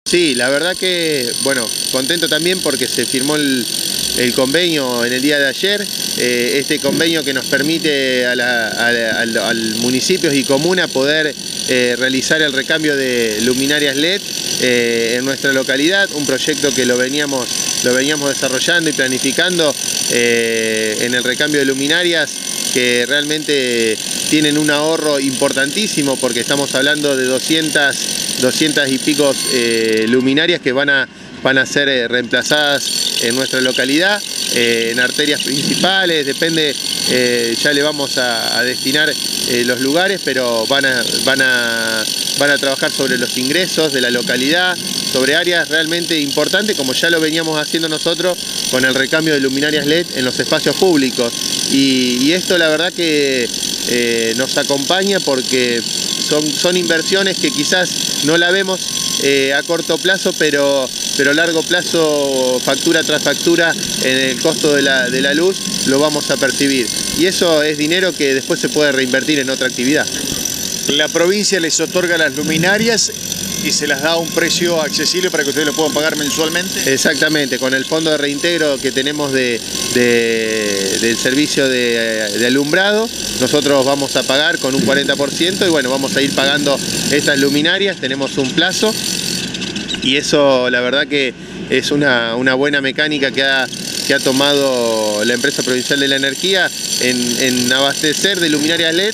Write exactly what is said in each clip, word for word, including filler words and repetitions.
Sí, la verdad que, bueno, contento también porque se firmó el, el convenio en el día de ayer, eh, este convenio que nos permite a, la, a, la, al, al municipios y comuna poder eh, realizar el recambio de luminarias L E D eh, en nuestra localidad, un proyecto que lo veníamos, lo veníamos desarrollando y planificando eh, en el recambio de luminarias, que realmente tienen un ahorro importantísimo porque estamos hablando de doscientas, doscientas y pico eh, luminarias que van a, van a ser eh, reemplazadas en nuestra localidad, eh, en arterias principales, depende, eh, ya le vamos a, a destinar eh, los lugares, pero van a, van, a, van a trabajar sobre los ingresos de la localidad, sobre áreas realmente importantes, como ya lo veníamos haciendo nosotros con el recambio de luminarias L E D en los espacios públicos. Y, y esto la verdad que eh, nos acompaña porque son, son inversiones que quizás no la vemos eh, a corto plazo, pero, pero a largo plazo, factura tras factura, en el costo de la, de la luz lo vamos a percibir. Y eso es dinero que después se puede reinvertir en otra actividad. La provincia les otorga las luminarias y se las da a un precio accesible para que ustedes lo puedan pagar mensualmente. Exactamente, con el fondo de reintegro que tenemos de, de, del servicio de, de alumbrado, nosotros vamos a pagar con un cuarenta por ciento y bueno, vamos a ir pagando estas luminarias, tenemos un plazo y eso la verdad que es una, una buena mecánica que ha, que ha tomado la empresa provincial de la energía en, en abastecer de luminarias L E D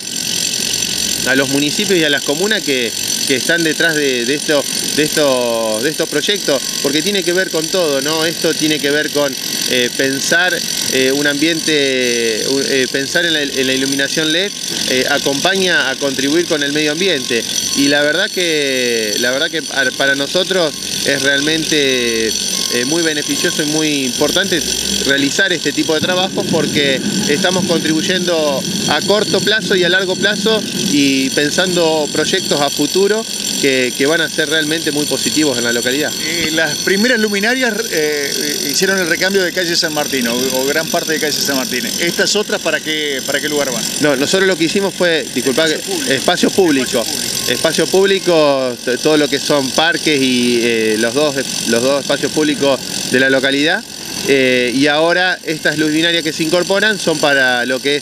a los municipios y a las comunas que, que están detrás de, de, esto, de, esto, de estos proyectos, porque tiene que ver con todo, ¿no? Esto tiene que ver con eh, pensar eh, un ambiente, eh, pensar en la, en la iluminación L E D, eh, acompaña a contribuir con el medio ambiente. Y la verdad que, la verdad que para nosotros es realmente eh, muy beneficioso y muy importante realizar este tipo de trabajos porque estamos contribuyendo a corto plazo y a largo plazo y pensando proyectos a futuro que, que van a ser realmente muy positivos en la localidad. Eh, las primeras luminarias eh, hicieron el recambio de calle San Martín, o, o gran parte de calle San Martín. ¿Estas otras para qué, para qué lugar van? No, nosotros lo que hicimos fue, disculpa, espacio público. Espacio público, todo lo que son parques y eh, los, dos, los dos espacios públicos de la localidad. Eh, y ahora estas luminarias que se incorporan son para lo que es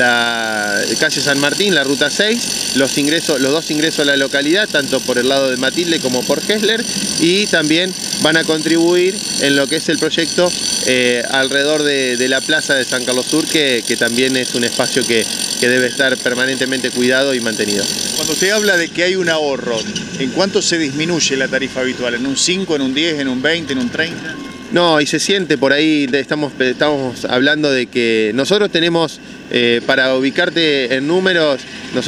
la calle San Martín, la ruta seis, los, ingresos, los dos ingresos a la localidad, tanto por el lado de Matilde como por Hessler, y también van a contribuir en lo que es el proyecto eh, alrededor de, de la plaza de San Carlos Sur, que, que también es un espacio que, que debe estar permanentemente cuidado y mantenido. Cuando usted habla de que hay un ahorro, ¿en cuánto se disminuye la tarifa habitual? ¿En un cinco, en un diez, en un veinte, en un treinta? No, y se siente por ahí, estamos, estamos hablando de que nosotros tenemos, eh, para ubicarte en números,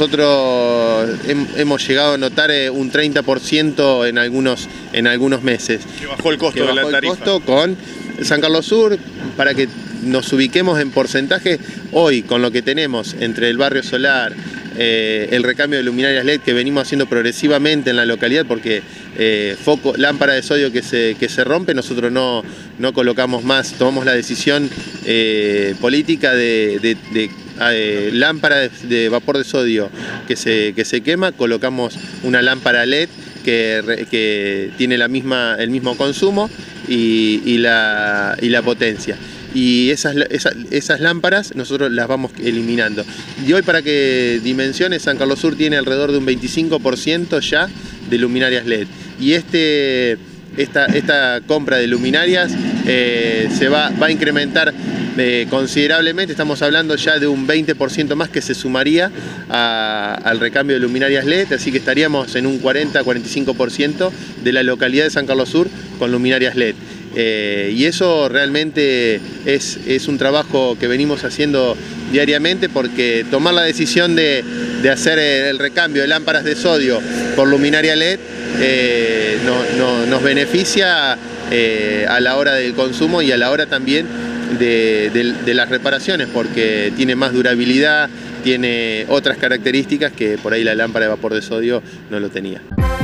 nosotros hem, hemos llegado a notar eh, un treinta por ciento en algunos, en algunos meses. Que bajó el costo que de bajó la tarifa. El costo con San Carlos Sur, para que nos ubiquemos en porcentaje, hoy con lo que tenemos entre el barrio Solar, Eh, el recambio de luminarias L E D que venimos haciendo progresivamente en la localidad, porque eh, foco, lámpara de sodio que se, que se rompe, nosotros no, no colocamos más, tomamos la decisión eh, política de, de, de eh, lámpara de, de vapor de sodio que se, que se quema, colocamos una lámpara L E D que, que tiene la misma, el mismo consumo y, y, la, y la potencia. Y esas, esas, esas lámparas nosotros las vamos eliminando. Y hoy, para que dimensiones, San Carlos Sur tiene alrededor de un veinticinco por ciento ya de luminarias L E D. Y este, esta, esta compra de luminarias eh, se va, va a incrementar eh, considerablemente. Estamos hablando ya de un veinte por ciento más que se sumaría a, al recambio de luminarias L E D, así que estaríamos en un cuarenta a cuarenta y cinco por ciento de la localidad de San Carlos Sur con luminarias L E D. Eh, y eso realmente es, es un trabajo que venimos haciendo diariamente, porque tomar la decisión de, de hacer el recambio de lámparas de sodio por luminaria L E D eh, no, no, nos beneficia eh, a la hora del consumo y a la hora también de, de, de las reparaciones, porque tiene más durabilidad, tiene otras características que por ahí la lámpara de vapor de sodio no lo tenía.